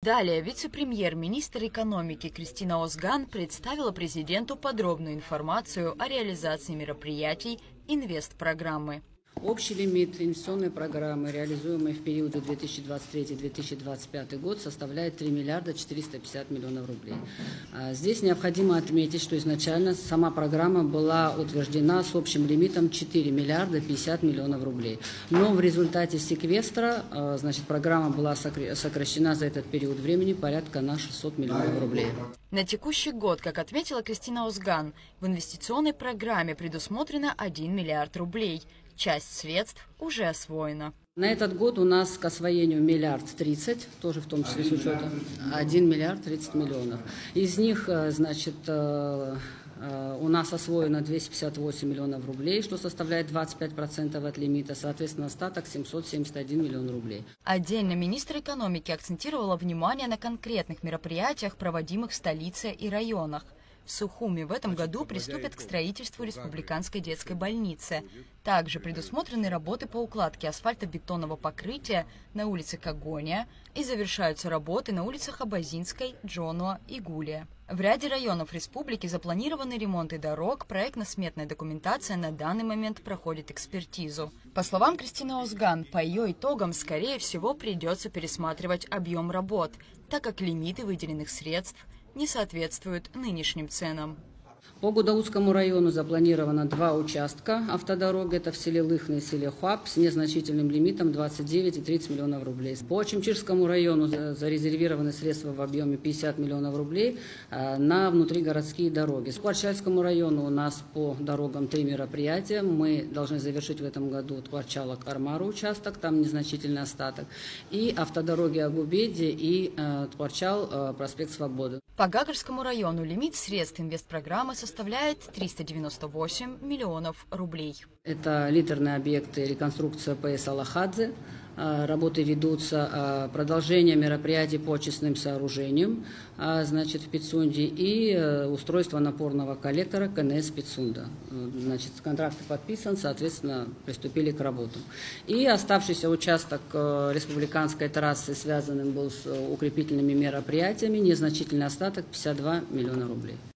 Далее вице-премьер-министр экономики Кристина Озган представила президенту подробную информацию о реализации мероприятий инвестпрограммы. Общий лимит инвестиционной программы, реализуемой в периоде 2023-2025 год, составляет 3 миллиарда 450 миллионов рублей. Здесь необходимо отметить, что изначально сама программа была утверждена с общим лимитом 4 миллиарда 50 миллионов рублей. Но в результате секвестра, программа была сокращена за этот период времени порядка на 600 миллионов рублей. На текущий год, как отметила Кристина Озган, в инвестиционной программе предусмотрено 1 миллиард рублей. Часть средств уже освоена. На этот год у нас к освоению 1 миллиард 30, тоже в том числе с учетом 1 миллиард 30 миллионов. Из них, у нас освоено 258 миллионов рублей, что составляет 25% от лимита, соответственно, остаток 771 миллион рублей. Отдельно министр экономики акцентировала внимание на конкретных мероприятиях, проводимых в столице и районах. В Сухуми в этом году приступят к строительству республиканской детской больницы. Также предусмотрены работы по укладке асфальтобетонного покрытия на улице Когония и завершаются работы на улицах Абазинской, Джонуа и Гулия. В ряде районов республики запланированы ремонты дорог, проектно-сметная документация на данный момент проходит экспертизу. По словам Кристины Озган, по ее итогам, скорее всего, придется пересматривать объем работ, так как лимиты выделенных средств не соответствуют нынешним ценам. По Гудаутскому району запланировано 2 участка автодороги. Это в селе Лыхны и селе Хуап с незначительным лимитом 29 и 30 миллионов рублей. По Чимчирскому району зарезервированы средства в объеме 50 миллионов рублей на внутригородские дороги. По Кварчальскому району у нас по дорогам 3 мероприятия. Мы должны завершить в этом году Кварчало-Кармару участок, там незначительный остаток. И автодороги Агубеди и Кварчал, проспект Свободы. По Гагарскому району лимит средств инвестпрограммы составляет 398 миллионов рублей. Это литерные объекты, реконструкция ПС Алахадзе. Работы ведутся, продолжение мероприятий по очистным сооружениям, в Пицунде, и устройство напорного коллектора КНС Пицунда. Контракт подписан, соответственно, приступили к работам. И оставшийся участок республиканской трассы, связанным был с укрепительными мероприятиями, незначительный остаток 52 миллиона рублей.